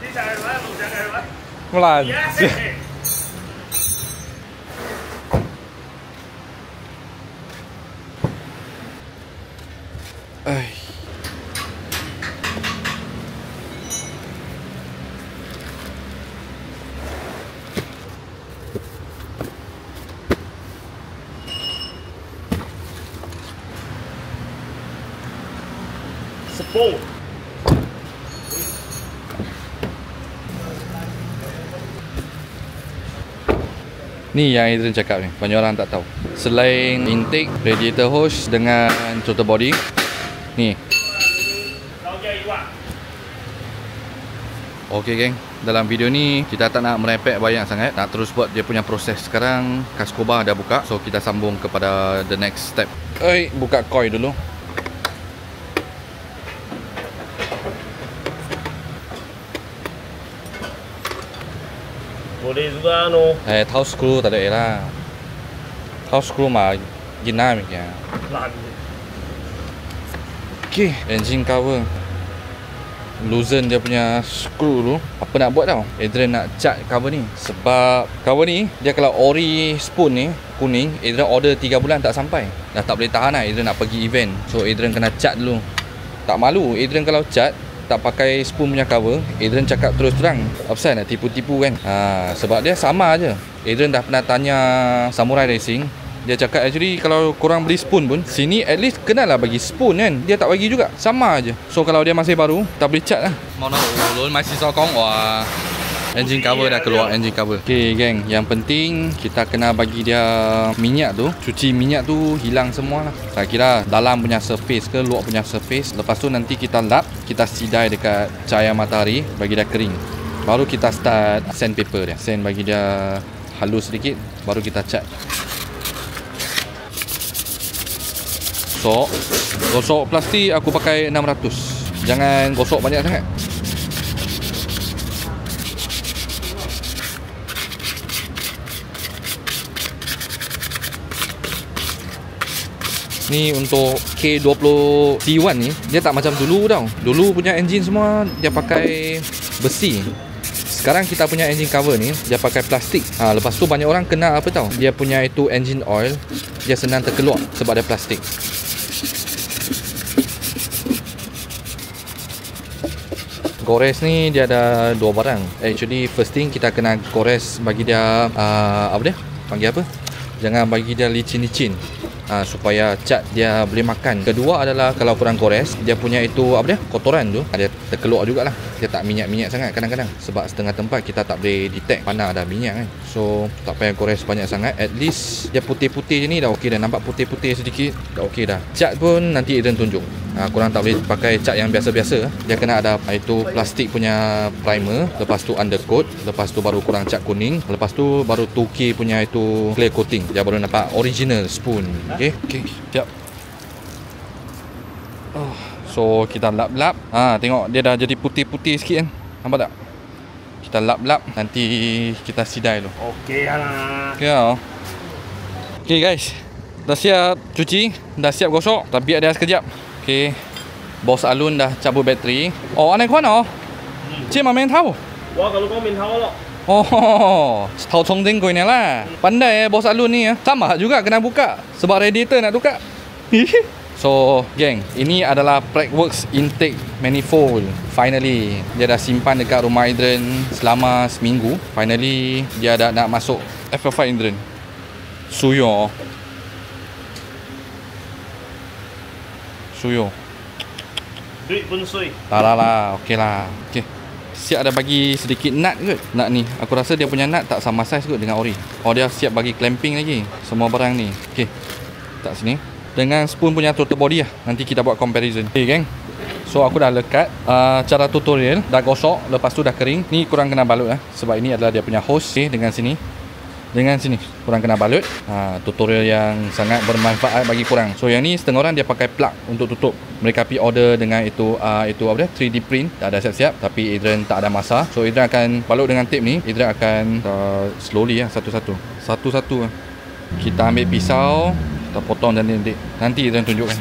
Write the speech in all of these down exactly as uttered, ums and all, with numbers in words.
Melan. Ai. Sepuluh. Ni yang Adrian cakap ni, banyak orang tak tahu. Selain intake, radiator hose dengan throttle body, ni. Okey geng, dalam video ni kita tak nak merepek banyak sangat, nak terus buat dia punya proses. Sekarang Cascoba dah buka, so kita sambung kepada the next step. Eh, buka coil dulu. Boleh juga no. Eh, tahu skru tak ada lah. Tahu skru mah gina miknya. Okey, engine cover. Loosen dia punya skru dulu. Apa nak buat tau? Adrian nak cat cover ni. Sebab cover ni, dia kalau ori spoon ni kuning, Adrian order tiga bulan tak sampai. Dah tak boleh tahan lah. Adrian nak pergi event. So Adrian kena cat dulu. Tak malu Adrian kalau cat tak pakai spoon punya cover. Adrian cakap terus terang, apa nak tipu-tipu kan. ha, Sebab dia sama aja. Adrian dah pernah tanya Samurai Racing, dia cakap actually kalau korang beli spoon pun sini at least kenalah bagi spoon kan. Dia tak bagi juga, sama aja. So kalau dia masih baru, tak boleh cat lah. Mau nak ulun masih sokong. Wah, engine cover dah keluar, engine cover. Okay geng, yang penting kita kena bagi dia minyak tu, cuci minyak tu hilang semua lah. Saya kira dalam punya surface ke luar punya surface. Lepas tu nanti kita lap, kita sidai dekat cahaya matahari bagi dia kering. Baru kita start sandpaper dia. Sand bagi dia halus sedikit, baru kita cat. Gosok. Gosok plastik aku pakai enam ratus. Jangan gosok banyak sangat. Ni untuk K dua puluh T satu ni, dia tak macam dulu tau. Dulu punya engine semua dia pakai besi. Sekarang kita punya engine cover ni dia pakai plastik. ha, Lepas tu banyak orang kena apa tau, dia punya itu engine oil, dia senang terkeluar sebab dia plastik. Gores ni dia ada dua barang. Actually first thing kita kena gores bagi dia uh, apa dia? Panggil apa? Jangan bagi dia licin-licin. Ha, supaya cat dia boleh makan. Kedua adalah kalau kurang gores, dia punya itu apa dia? Kotoran tu dia terkeluar jugalah. Dia tak minyak-minyak sangat kadang-kadang. Sebab setengah tempat kita tak boleh detect mana ada minyak kan. So tak payah gores banyak sangat. At least dia putih-putih je ni dah okey dah. Nampak putih-putih sedikit dah okey dah. Cat pun nanti Adrian tunjuk. Ha, korang tak boleh pakai cat yang biasa-biasa. Dia kena ada itu plastik punya primer, lepas tu undercoat, lepas tu baru korang cat kuning, lepas tu baru two K punya itu clear coating. Dia baru nampak original spoon. Okey, okey, siap. Oh, so kita lap-lap. Ha, tengok dia dah jadi putih-putih sikit kan. Nampak tak? Kita lap-lap, nanti kita sidai dulu. Okey lah. Okey ah. Okey guys, dah siap cuci, dah siap gosok. Tapi biar dia sekejap. Okey. Bos Alun dah cabut bateri. Oh, aneh kuan oh. Cik mah main tahu. Wah, kalau kau main tahu lo. Oh, tahu congting kau ni lah. Pandai eh Bos Alun ni ya. Sama juga kena buka sebab radiator nak tukar. So, geng, ini adalah Praxworks intake manifold. Finally, dia dah simpan dekat rumah Adrian selama seminggu. Finally, dia dah nak masuk F F I Adrian. Suyo. Suyo. Duit pun sui. Tak lah lah, okey lah. Okey. Siap ada bagi sedikit nut kot. Nut ni, aku rasa dia punya nut tak sama saiz kot dengan ori. Oh, dia siap bagi clamping lagi semua barang ni. Okey. Tak sini. Dengan spoon punya throttle body lah. Nanti kita buat comparison. Okay geng. So aku dah lekat uh, cara tutorial. Dah gosok. Lepas tu dah kering. Ni korang kena balut lah. Sebab ini adalah dia punya hose. Okay, dengan sini. Dengan sini korang kena balut. uh, Tutorial yang sangat bermanfaat bagi korang. So yang ni setengah orang dia pakai plug untuk tutup. Mereka pergi order dengan itu uh, Itu apa dia, three D print. Dah ada siap-siap. Tapi Adrian tak ada masa. So Adrian akan balut dengan tape ni. Adrian akan uh, slowly lah, satu-satu. Satu-satu lah. Kita ambil pisau, kita potong dan nanti nanti Adrian tunjukkan.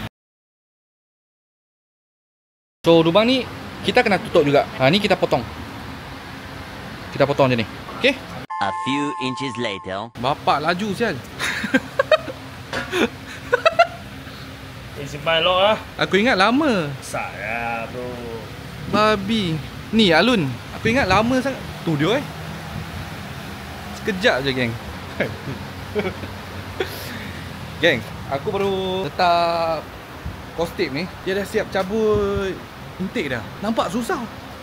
So lubang ni kita kena tutup juga. Ha, ni kita potong. Kita potong je ni. Okay. A few inches later. Bapak laju sial. Eh, simpan elok lah. Aku ingat lama. Saya bro. Babi. Ni Alun. Aku ingat lama sangat. Tu dia eh. Sekejap je geng. Geng, aku baru letak kostip ni. Dia dah siap cabut intake dah. Nampak susah.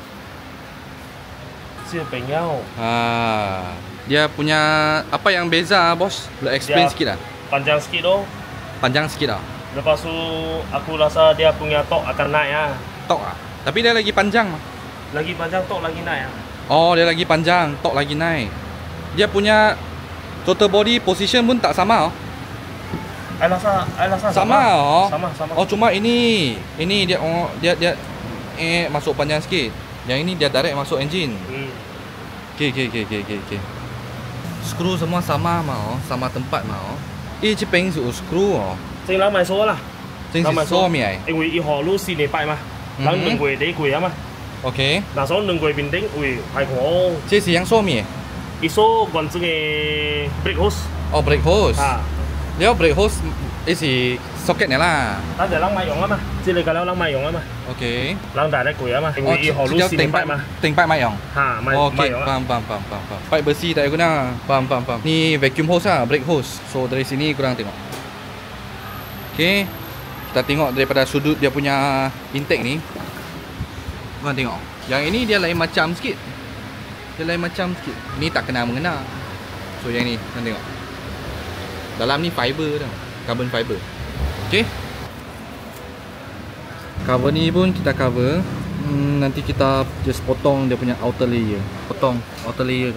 Siapa penyau? Ha, dia punya apa yang beza bos? Boleh explain Dia sikit lah. Panjang sikit tu. Panjang sikit lah. Lepas tu aku rasa dia punya tok akan naik ah. Tok lah. Tapi dia lagi panjang. Lagi panjang tok lagi naik ah. Oh, dia lagi panjang, tok lagi naik. Dia punya total body position pun tak sama. Oh. I rasa, I rasa Sama, sama. oh. Sama, sama. Oh, cuma ini, ini dia oh, dia dia eh masuk panjang sikit. Yang ini dia direct masuk engine. Hmm. Okey, okey, okey, okey, okey, okey. Skru semua sama mah, oh. Sama tempat mah. Oh. Eh, 這柄是有 screw 哦。 正諗埋數啦， 真是鎖咪係。 因為一號路四年八嘛，等兩個地貴啊嘛。 OK。 嗱，所以兩個邊頂會係我。 這是樣鎖咪？ 一鎖關正嘅 brake hose。 哦 brake hose。 啊。 แล้ว brake hose 呢是 socket 呢啦。 等陣諗埋用啊嘛，即係你㗎啦諗埋用啊嘛。 OK。 諗大得貴啊嘛，因為一號路四年八嘛。 tempat mak yang. Ha, mai okay, mai faham, faham, faham, faham, faham. Pipe bersih tak guna. Faham, faham, faham. Ni vacuum hose lah, brake hose. So dari sini korang tengok. Okay. Kita tengok daripada sudut dia punya intake ni. Korang tengok. Yang ini dia lain macam sikit. Dia lain macam sikit. Ni tak kena mengena. So yang ni, korang tengok. Dalam ni fiber tau. Carbon fiber. Okay. Cover ni pun kita cover. Hmm, nanti kita just potong dia punya outer layer. Potong outer layer tu.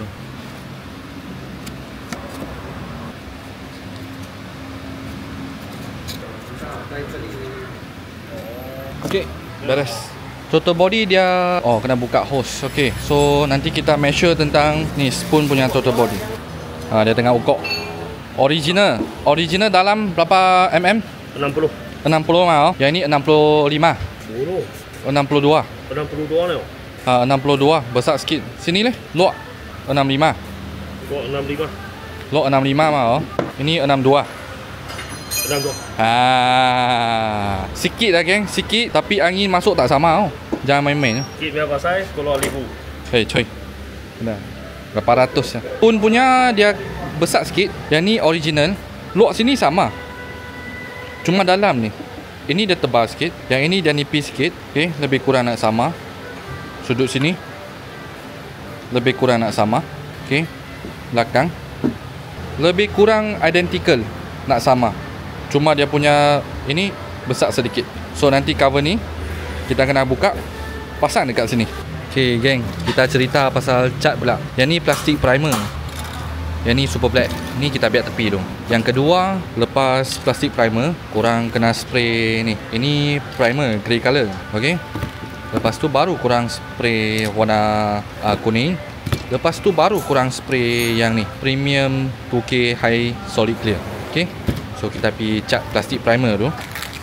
Okay, beres. Total body dia oh kena buka hose. Okay, so nanti kita measure tentang ni spoon punya total body. Ha, dia tengah ukur. Original, original dalam berapa mm? enam puluh. enam puluh mah. Oh. Yang ini enam puluh lima. Oh. enam puluh dua. enam puluh dua ni. Ha, enam puluh dua, besar sikit. Sini leh, luak enam puluh lima. Luak enam puluh lima. Luak enam puluh lima mah. Oh. Ini enam puluh dua. enam puluh dua. Ha, sikit lah geng, sikit tapi angin masuk tak sama oh. Jangan main-main. Kit berapa size? Kalau ribu. Hei, coy. Benar. Berapa ratus ya. Pun punya dia besar sikit. Yang ni original. Luak sini sama. Cuma dalam ni. Ini dia tebal sikit. Yang ini dia nipis sikit. Okay, lebih kurang nak sama. Sudut sini lebih kurang nak sama. Okay, belakang lebih kurang identical nak sama. Cuma dia punya ini besar sedikit. So nanti cover ni kita kena buka, pasang dekat sini. Okay geng, kita cerita pasal cat pula. Yang ni plastik primer. Yang ni super black. Ni kita biar tepi dulu. Yang kedua, lepas plastik primer, korang kena spray ni. Ini primer grey color. Okay. Lepas tu baru korang spray warna uh, kuning. Lepas tu baru korang spray yang ni, premium two K high solid clear. Okay. So kita pergi cat plastik primer tu.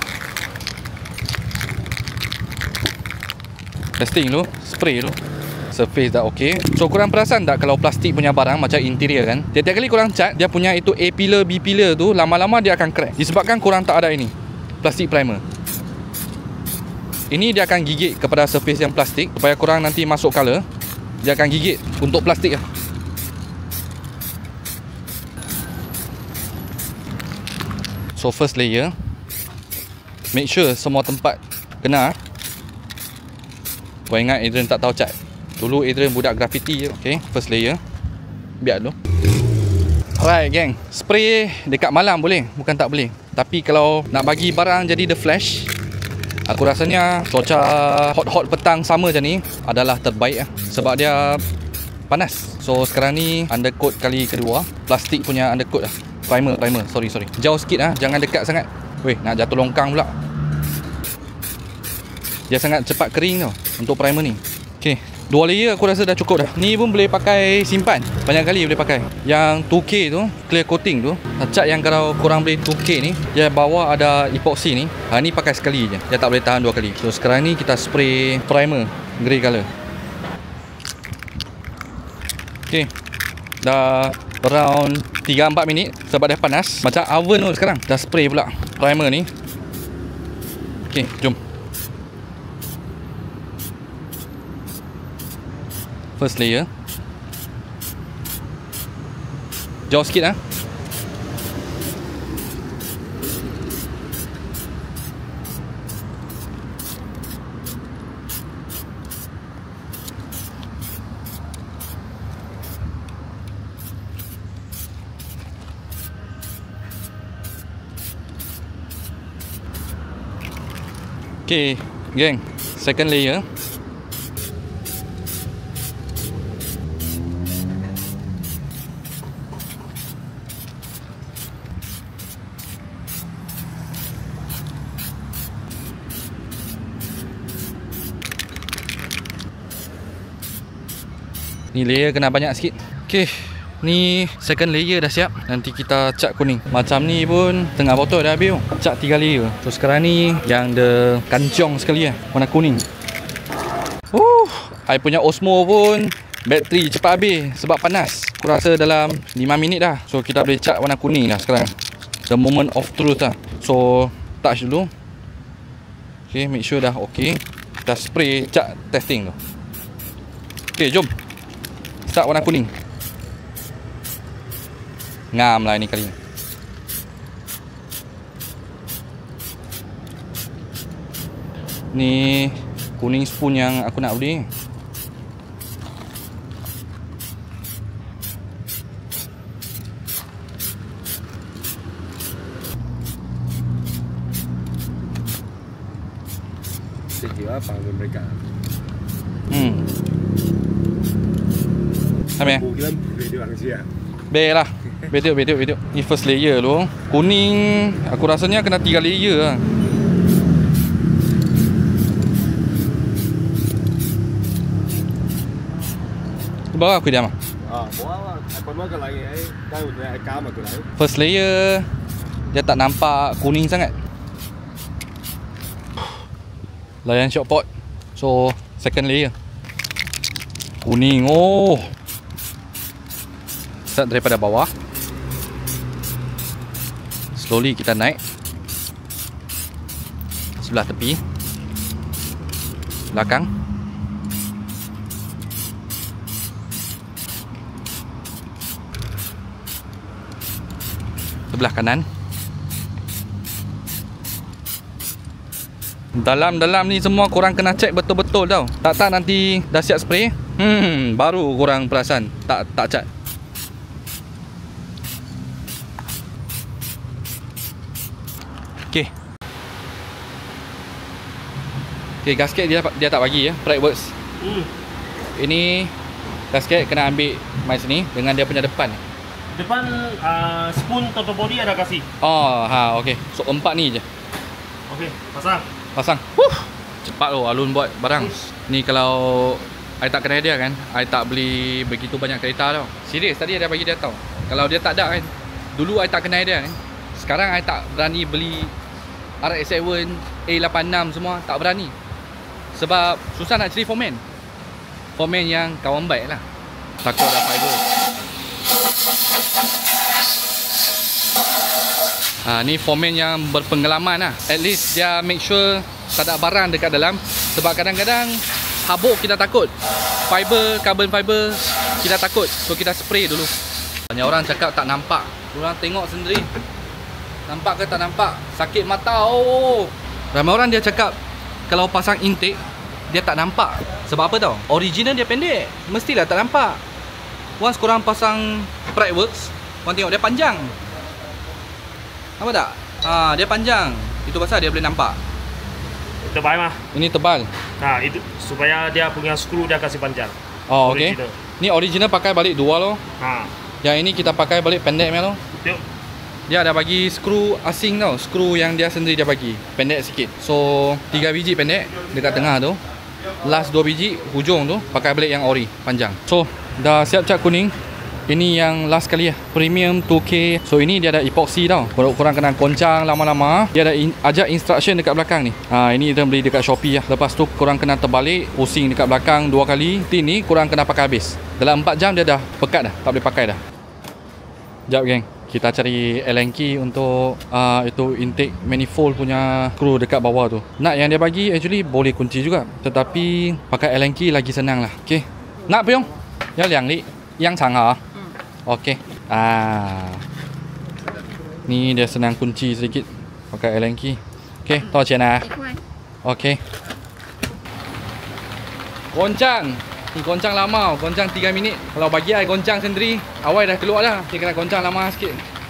Testing dulu, spray dulu. Surface dah okey. So korang perasan tak kalau plastik punya barang macam interior kan, tiap-tiap kali korang cat, dia punya itu A pillar, B pillar tu lama-lama dia akan crack. Disebabkan korang tak ada ini plastik primer. Ini dia akan gigit kepada surface yang plastik supaya korang nanti masuk color. Dia akan gigit untuk plastik lah. So first layer, make sure semua tempat kena. Kau ingat Adrian tak tahu cat. Dulu Adrian budak graffiti je. Okay, first layer. Biar dulu. Alright geng, spray dekat malam boleh, bukan tak boleh. Tapi kalau nak bagi barang jadi the flash, aku rasanya cuaca hot-hot petang sama macam ni adalah terbaik lah. Sebab dia panas. So sekarang ni undercoat kali kedua, plastik punya undercoat lah. Primer, primer, sorry, sorry. Jauh sikit lah, jangan dekat sangat. Weh, nak jatuh longkang pula. Dia sangat cepat kering tau untuk primer ni. Okay, dua layer aku rasa dah cukup dah. Ni pun boleh pakai simpan, banyak kali boleh pakai. Yang two K tu, clear coating tu, cat yang kalau korang beli two K ni, dia bawah ada epoxy ni. Ha, ni pakai sekali je, dia tak boleh tahan dua kali. So sekarang ni kita spray primer grey color. Okay, dah around tiga empat minit sebab dah panas. Macam oven tu sekarang. Dah spray pula primer ni. Okay, jom. First layer. Jauh sikit lah. Okay, geng, second layer. Ni layer kena banyak sikit. Okay, ni second layer dah siap. Nanti kita cat kuning. Macam ni pun tengah botol dah habis. Cat tiga layer. So sekarang ni yang the kancong sekali lah, warna kuning. Uh, I punya Osmo pun bateri cepat habis sebab panas. Aku rasa dalam lima minit dah. So kita boleh cat warna kuning dah sekarang. The moment of truth lah. So touch dulu. Okay, make sure dah okay. Kita spray cat testing tu. Okay, jom start warna kuning. Ngam lah ni kali. Ni kuning spoon yang aku nak beli. Sekira apa mereka? Hmm. Sampai. Bukan video langsung. Be lah. Betul, betul, betul. Ni first layer tu. Kuning, aku rasanya kena tiga layer lah. Bawa aku diam ah. Ah, bawa. Apa mau ke lagi eh? Tahu dah kam aku lagi. First layer dia tak nampak kuning sangat. Layan shot pot. So, second layer. Kuning. Oh. Start daripada bawah. Slowly kita naik sebelah tepi, belakang, sebelah kanan. Dalam-dalam ni semua korang kena check betul-betul tau. Tak-tak nanti dah siap spray, hmm, baru korang perasan tak tak cat. Okay. Okay, gasket dia dia tak bagi ya, Brightworks. Hmm. Ini gasket kena ambil mai sini dengan dia punya depan. Depan uh, spoon toto body ada kasih. Oh, ha, okey. So empat ni je. Okey, pasang. Pasang. Huh. Cepat loh Alun buat barang. Ni kalau I tak kena dia kan, I tak beli begitu banyak kereta tau. Serius tadi dia bagi dia tahu. Kalau dia tak ada kan, dulu I tak kena dia kan. Sekarang I tak berani beli R X tujuh, A lapan enam semua, tak berani. Sebab susah nak cari foreman. Foreman yang kawan baik lah. Takut ada fiber. Ha, ni foreman yang berpengalaman lah. At least dia make sure tak ada barang dekat dalam. Sebab kadang-kadang habuk kita takut. Fiber, carbon fiber kita takut. So kita spray dulu. Banyak orang cakap tak nampak. Korang tengok sendiri. Nampak ke tak nampak? Sakit mata. Oh. Ramai orang dia cakap kalau pasang intake dia tak nampak. Sebab apa tau? Original dia pendek. Mestilah tak nampak. Once korang pasang Brightworks, korang tengok dia panjang. Apa tak? Ha, dia panjang. Itu pasal dia boleh nampak. Tebal mah. Ini tebal. Nah, itu supaya dia punya skru dia kasih panjang. Oh, okey. Original. Ni original pakai balik dua loh. Ha. Yang ini kita pakai balik pendek punya loh. Tengok. Dia ada bagi skru asing tau. Skru yang dia sendiri dia bagi. Pendek sikit. So, tiga biji pendek dekat tengah tu. Last dua biji hujung tu pakai balik yang ori panjang. So, dah siap cat kuning. Ini yang last kali lah, Premium two K. So ini dia ada epoxy tau. Kalau korang kena goncang lama-lama, dia ada in, ajak instruction dekat belakang ni. Ha, ini kita beli dekat Shopee lah. Lepas tu korang kena terbalik, pusing dekat belakang dua kali. Ini korang kena pakai habis. Dalam empat jam dia dah pekat dah, tak boleh pakai dah. Sekejap geng, kita cari Allen key untuk uh, itu intake manifold punya screw dekat bawah tu. Nut yang dia bagi actually boleh kunci juga, tetapi pakai Allen key lagi senang lah. Okay, nak puyong? Ya liang li, yang chang ha. Okay. Ah, ni dia senang kunci sedikit pakai Allen key. Okay, toh qian ah. Okay. Goncang. Ni goncang lama, goncang tiga minit. Kalau bagi ai goncang sendiri, awal dah keluar dah. Dia kena goncang lama sikit.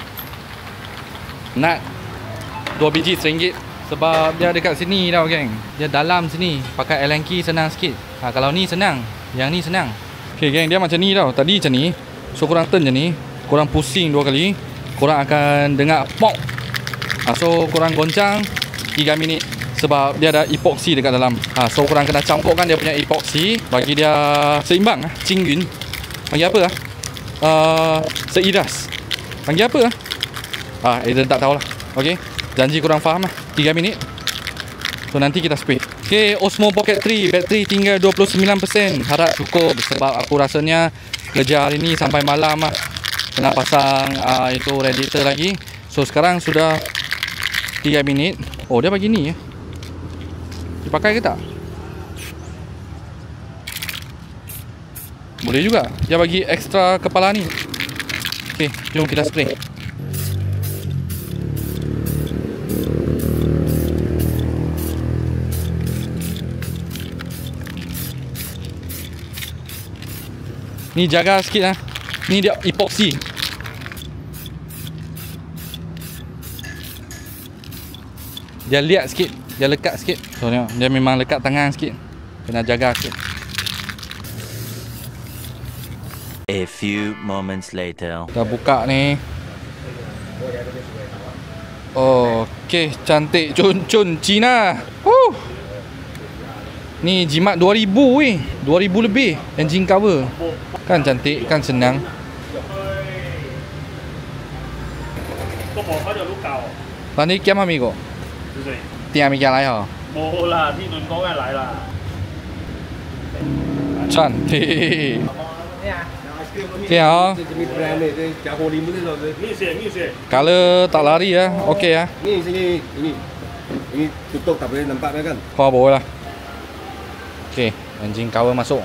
Nut dua biji seringgit. Sebab dia dekat sini tau geng. Dia dalam sini. Pakai Allen key senang sikit. Ha, kalau ni senang, yang ni senang. Okay geng, dia macam ni tau. Tadi macam ni. So korang turn je ni, korang pusing dua kali, korang akan dengar pok. Ha, so korang goncang tiga minit. Sebab dia ada epoxy dekat dalam. Ha, so korang kena campurkan dia punya epoxy bagi dia seimbang. Cingyun. Panggil apa lah? Uh, seiras. Panggil apa lah? Ah, Aiden tak tahulah. Okay, janji korang faham lah. tiga minit. So nanti kita spray. Okay, Osmo Pocket three, bateri tinggal dua puluh sembilan peratus. Harap cukup sebab aku rasanya kerja hari ni sampai malam lah. Kena pasang uh, itu radiator lagi. So sekarang sudah tiga minit. Oh, dia bagi ni ya. Dipakai ke tak? Boleh juga. Dia bagi ekstra kepala ni. Okay, jom kita spray. Ni jaga sikit lah. Ni dia epoxy. Dia liat sikit, dia lekat sikit. So tengok, dia memang lekat tangan sikit. Kena jaga sikit. A few moments later. Dah buka ni. Oh, okey, cantik cun-cun Cina. Huh. Ni jimat dua ribu weh. dua ribu lebih engine cover. Kan cantik, kan senang. Tadi kiam ami ko? Tiang ami kiam lai ha? 冇啦，呢輪講嘅嚟啦。 Cantik. Okay ha. Jenis brand ni, dia jago lima ni tau. 呢隻呢隻， Color tak lari ya. Okey ya. Ni sini, ini. Ini tutup tak boleh nampak kan? Kau boleh lah. Okey, engine cover masuk.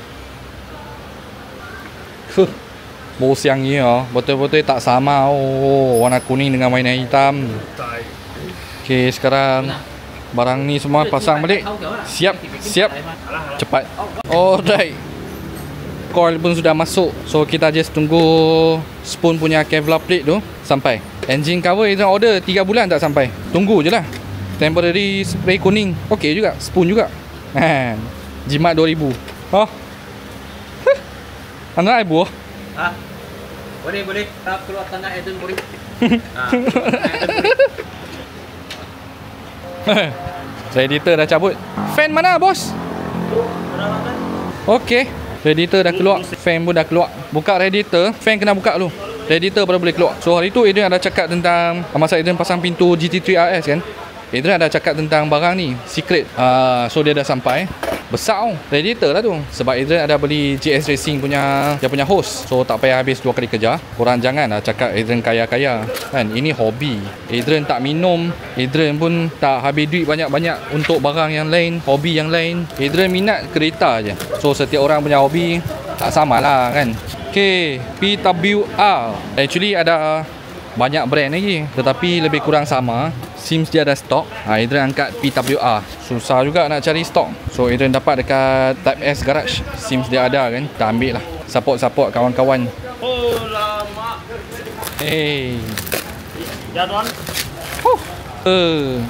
Huh. Bau siang ni oh, betul-betul tak sama. Oh, warna kuning dengan warna hitam. Okey, sekarang barang ni semua pasang balik. Siap, siap. Cepat. Alright. Coil pun sudah masuk. So kita just tunggu spoon punya Kevlar plate tu sampai. Engine cover kita order tiga bulan tak sampai. Tunggu je lah. Temporary spray kuning. Okey juga, spoon juga. Ha. Jimat dua ribu. Oh. Anda ai buah. Ha? Boleh, boleh. Tak keluar tanah Eden boleh. Ha. Radiator dah cabut. Fan mana bos? Okey. Radiator dah keluar. Fan pun dah keluar. Buka radiator. Fan kena buka dulu. Radiator baru boleh keluar. So hari tu Adrian ada cakap tentang, masa Adrian pasang pintu G T three R S kan, Adrian ada cakap tentang barang ni secret. uh, So dia dah sampai. Besar tau radiator lah tu. Sebab Adrian ada beli J S Racing punya, dia punya hose. So tak payah habis dua kali kerja. Korang jangan lah cakap Adrian kaya-kaya kan. Ini hobi. Adrian tak minum, Adrian pun tak habis duit banyak-banyak untuk barang yang lain, hobi yang lain. Adrian minat kereta je. So setiap orang punya hobi tak sama lah kan. Okay, P W R actually ada banyak brand lagi, tetapi lebih kurang sama. Sims dia ada stok. ha, Adrian angkat P W R. Susah juga nak cari stok. So Adrian dapat dekat Type S Garage. Sims dia ada kan. Kita ambil lah. Support-support kawan-kawan. Oh lama. Hey. Ya tuan. Huh. Uh.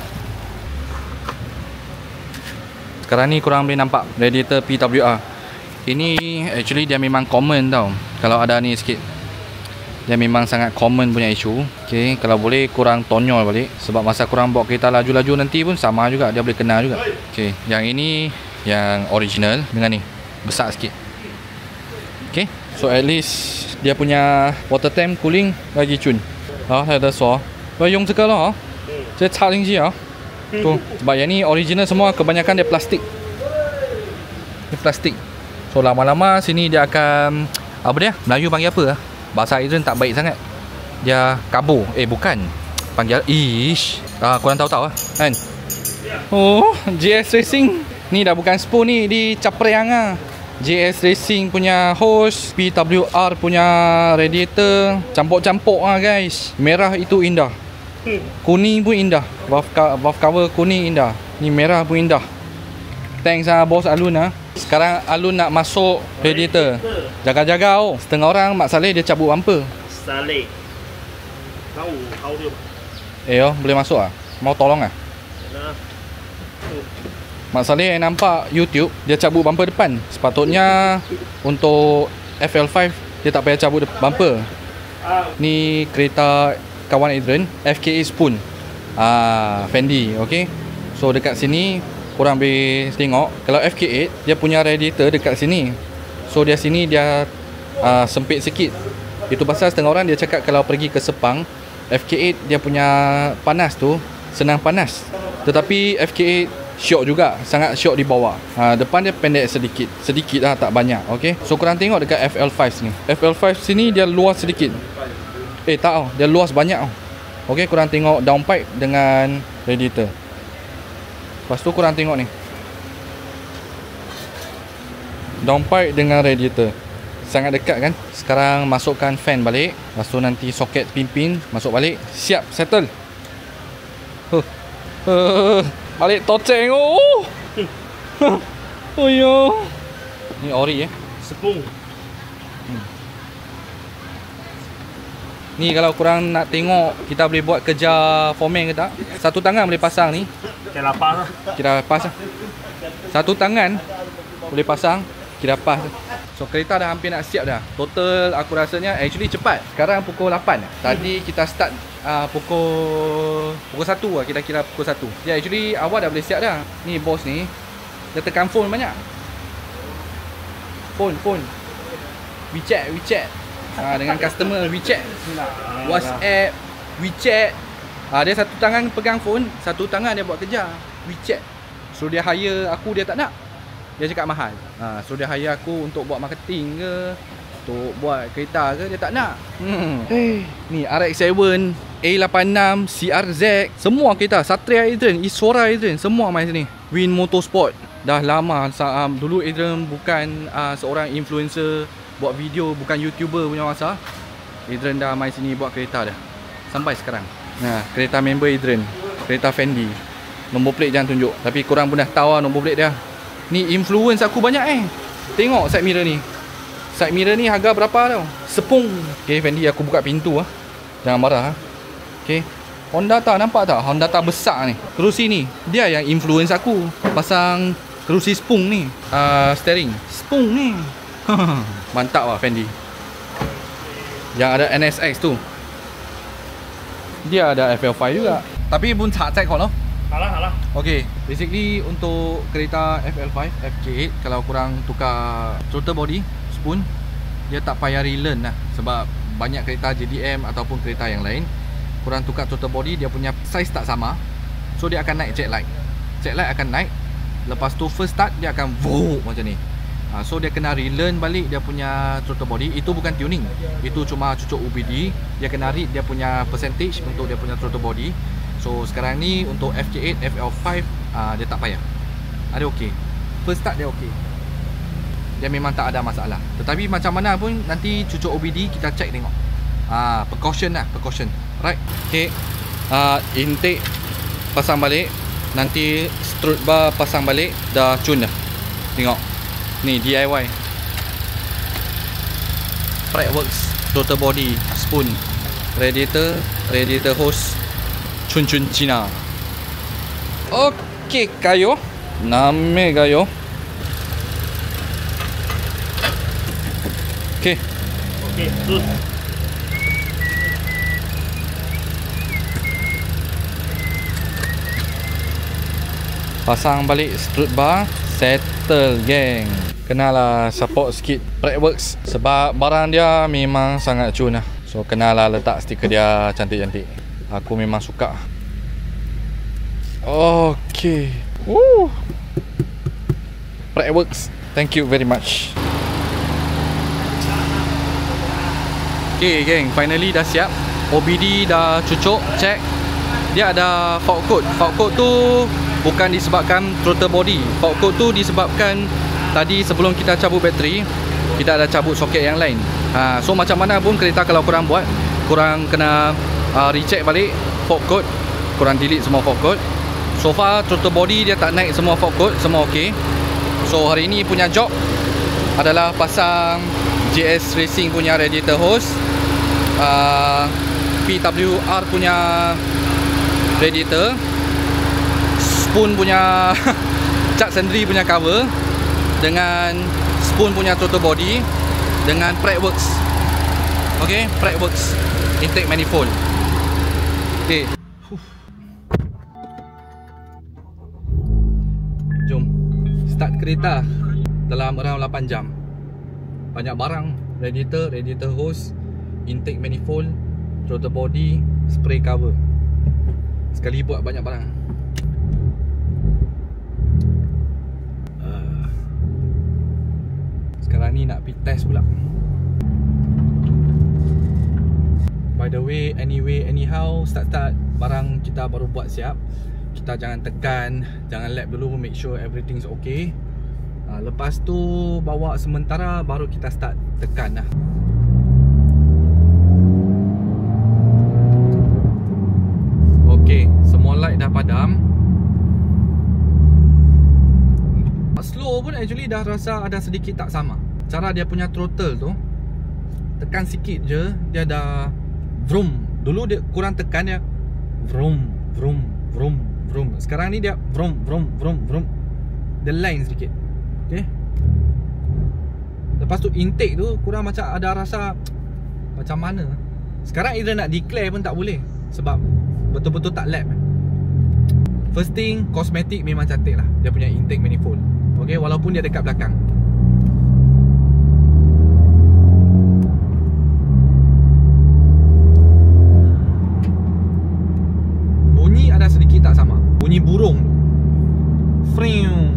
Sekarang ni korang boleh nampak radiator P W R. Ini actually dia memang common tau. Kalau ada ni sikit, dia memang sangat common punya isu. Okay, kalau boleh kurang tonyol balik. Sebab masa kurang bawa kereta laju-laju nanti pun sama juga, dia boleh kena juga. Okay, yang ini yang original dengan ni besar sikit. Okay, so at least dia punya water tank cooling lagi cun. Ah, ada so. 我用这个了啊，这插进去啊。Tu, sebab yang ni original semua kebanyakan dia plastik. Dia plastik. So lama-lama sini dia akan apa dia? Melayu panggil apa? Bahasa Adrian tak baik sangat. Dia kabur. Eh bukan. Panggil ish. Ah, korang tahu-tahu ah, kan? Oh, J S Racing. Ni dah bukan spoon ni, di Capriang ah. J S Racing punya hose, P W R punya radiator, campur-campur ah guys. Merah itu indah. Kuning pun indah. Valve, valve cover kuning indah. Ni merah pun indah. Thanks ah bos Alun ah. Sekarang Alun nak masuk radiator. Jaga-jaga oh. Setengah orang Mak Saleh dia cabut bumper. Saleh. Tahu, tahu dia. Eh oh, boleh masuk ah? Mau tolong ah? Nah. Mak Saleh yang nampak YouTube, dia cabut bumper depan. Sepatutnya untuk F L five dia tak payah cabut bumper. Ni kereta kawan Adrian, F K A Spoon. Ah, Fendi, okey. So dekat sini korang boleh tengok kalau F K eight dia punya radiator dekat sini. So dia sini dia uh, sempit sikit. Itu pasal setengah orang dia cakap kalau pergi ke Sepang, F K eight dia punya panas tu senang panas. Tetapi F K eight syok juga, sangat syok di bawah. Ha, depan dia pendek sedikit, sedikit lah, tak banyak. Okey. So korang tengok dekat F L five sini. F L five sini dia luas sedikit. Eh tak tau, dia luas banyak tau. Okey, korang tengok downpipe dengan radiator. Lepas tu korang tengok ni. Downpipe dengan radiator. Sangat dekat kan? Sekarang masukkan fan balik. Lepas tu nanti soket pin-pin masuk balik. Siap, settle. Huh. Uh. Balik toceng oh. Oh yo. Ni ori eh. Sepung. Hmm. Ni kalau korang nak tengok kita boleh buat kerja foreman ke tak? Satu tangan boleh pasang ni. Kira pas lah. Kira pas lah. Satu tangan boleh pasang, kira pas. So kereta dah hampir nak siap dah. Total aku rasanya actually cepat. Sekarang pukul lapan. Tadi kita start uh, pukul pukul satu lah, kira-kira pukul satu. Ya yeah, actually awal dah boleh siap dah. Ni bos ni dia tekan phone banyak. Phone, phone. WeChat, WeChat. Ha, dengan customer WeChat. WhatsApp, WeChat. Ha, dia satu tangan pegang phone, satu tangan dia buat kerja WeChat. So dia hire aku, dia tak nak. Dia cakap mahal. Ha, so dia hire aku untuk buat marketing ke, untuk buat kereta ke, dia tak nak. Hmm. Hey, ni R X tujuh, A lapan enam, C R Z, semua kereta, Satria Adrian, Isora Adrian, semua main sini. Win Motorsport. Dah lama um, dulu Adrian bukan uh, seorang influencer, buat video, bukan YouTuber punya masa. Adrian dah main sini buat kereta dah. Sampai sekarang. Nah, kereta member Adrian, kereta Fendi. Nombor plate jangan tunjuk, tapi korang pun dah tahu lah nombor plate dia. Ni influence aku banyak eh. Tengok side mirror ni. Side mirror ni harga berapa tau? Sepung. Okay Fendi, aku buka pintu ah. Jangan marah ah. Okay. Honda tak nampak tak? Honda tak besar ni. Kerusi ni, dia yang influence aku pasang kerusi Spoon ni. Uh, steering Spoon ni. Mantap lah Fendi. Yang ada N S X tu. Dia ada F L five juga. Tapi pun tak cek kau loh. Alah, alah. Okay, basically untuk kereta F L five, F K eight, kalau korang tukar throttle body, Spoon, dia tak payah relearn lah. Sebab banyak kereta J D M ataupun kereta yang lain, korang tukar throttle body, dia punya size tak sama. So dia akan naik jet light. Jet light akan naik. Lepas tu first start, dia akan vroom macam ni. ha, So dia kena relearn balik dia punya throttle body. Itu bukan tuning, itu cuma cucuk U B D. Dia kena read dia punya percentage untuk dia punya throttle body. So sekarang ni untuk F K eight, F L five uh, dia tak payah. Ada okey. First start dia okey. Dia memang tak ada masalah. Tetapi macam mana pun nanti cucuk O B D kita check tengok. Ah, precaution lah, precaution. Right. Okey. Uh, intake pasang balik, nanti strut bar pasang balik, dah cun dah. Tengok. Ni D I Y. Fretworks, throttle body, Spoon, radiator, radiator hose, Chun Chun Cina. Okey, kayu. Name kayu. Okey. Okey, terus. Pasang balik strut bar, settle geng. kenalah support sikit Prattworks sebab barang dia memang sangat cun lah. So kenalah letak stiker dia cantik-cantik. Aku memang suka. Okay. Woo. Prattworks, thank you very much. Okay geng, finally dah siap. O B D dah cucuk, check. Dia ada fault code. Fault code tu bukan disebabkan throttle body. Fault code tu disebabkan tadi sebelum kita cabut bateri, kita ada cabut soket yang lain. ha, So macam mana pun kereta kalau korang buat, korang kena uh, recheck balik fault code, korang delete semua fault code. So far throttle body dia tak naik semua fault code, semua ok. So hari ni punya job adalah pasang J S Racing punya radiator hose, uh, P W R punya radiator, spoon punya cat sendiri punya cover, dengan spoon punya throttle body, dengan Prattworks. Okay, Prattworks intake manifold. Okay, jom start kereta dalam around lapan jam. Banyak barang, radiator, radiator hose, intake manifold, throttle body, spray cover. Sekali buat banyak barang. uh, Sekarang ni nak pergi test pula. By the way, anyway, anyhow, start-start barang kita baru buat siap. Kita jangan tekan, jangan lap dulu, make sure everything's okay. uh, Lepas tu bawa sementara, baru kita start tekan lah. Okay, semua light dah padam. Slow pun actually dah rasa ada sedikit tak sama. Cara dia punya throttle tu, tekan sikit je dia dah vroom. Dulu dia kurang tekan, dia vroom, vroom, vroom, vroom. Sekarang ni dia vroom, vroom, vroom, vroom. Dia line sedikit. Okay. Lepas tu intake tu kurang macam ada rasa macam mana. Sekarang either nak declare pun tak boleh sebab betul-betul tak lap. First thing, kosmetik memang cantik lah dia punya intake manifold. Okay, walaupun dia dekat belakang. Bunyi ada sedikit tak sama. Bunyi burung tu. Freum.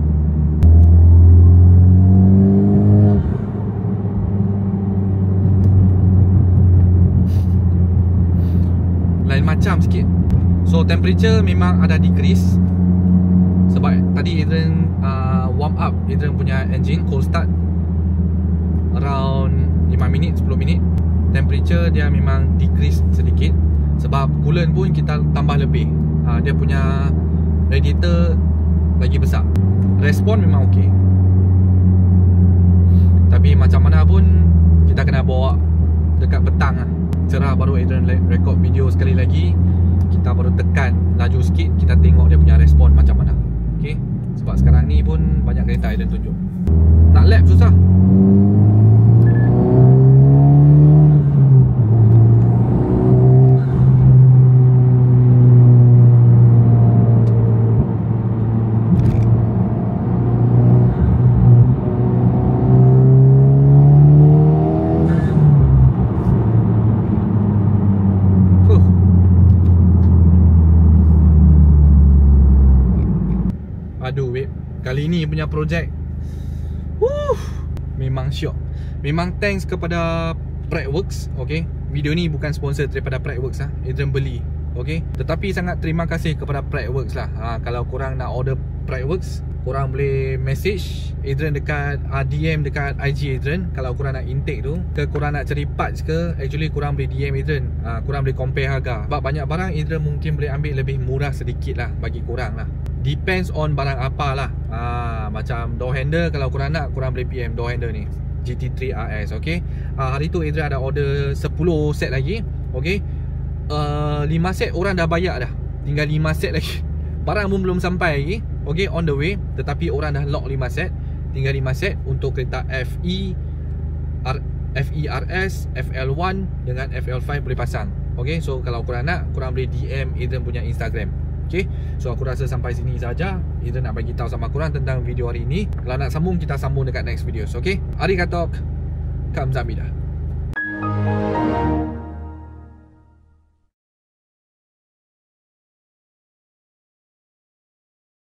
Lain macam sikit. So temperature memang ada decrease sebab tadi Adrian uh, warm up Adrian punya engine, cold start around lima minit, sepuluh minit. Temperature dia memang decrease sedikit sebab coolant pun kita tambah lebih. uh, Dia punya radiator lagi besar. Respon memang ok. Tapi macam mana pun kita kena bawa dekat petang lah, cerah, baru Adrian record video sekali lagi. Kita baru tekan laju sikit, kita tengok dia punya respon macam mana. Okay, sebab sekarang ni pun banyak kereta Adrian tunjuk. Nak lap susah. Aduh babe, kali ni punya projek Wuh, memang syok. Memang thanks kepada Prattworks. Okay, video ni bukan sponsor daripada Prattworks lah, Adrian beli. Okay, tetapi sangat terima kasih kepada Prattworks lah. ha, Kalau korang nak order Prattworks, korang boleh message Adrian dekat uh, D M dekat I G Adrian. Kalau korang nak intake tu, ke korang nak cari parts ke, actually korang boleh D M Adrian. uh, Korang boleh compare harga. Sebab banyak barang Adrian mungkin boleh ambil lebih murah sedikit lah bagi korang lah. Depends on barang apa lah. ha, Macam door handle, kalau korang nak, korang boleh P M door handle ni G T three R S. Okay, ha, hari tu Adrian ada order sepuluh set lagi. Okay, uh, lima set orang dah bayar dah, tinggal lima set lagi. Barang pun belum sampai lagi. Okay, on the way. Tetapi orang dah lock lima set, tinggal lima set untuk kereta F E R, F E R S, F L one dengan F L five boleh pasang. Okay, so kalau korang nak, korang boleh D M Adrian punya Instagram. Okay, so aku rasa sampai sini saja. Ida nak bagi tahu sama korang tentang video hari ini. Kalau nak sambung, kita sambung dekat next videos. Okay, arigatou, kamsahamnida.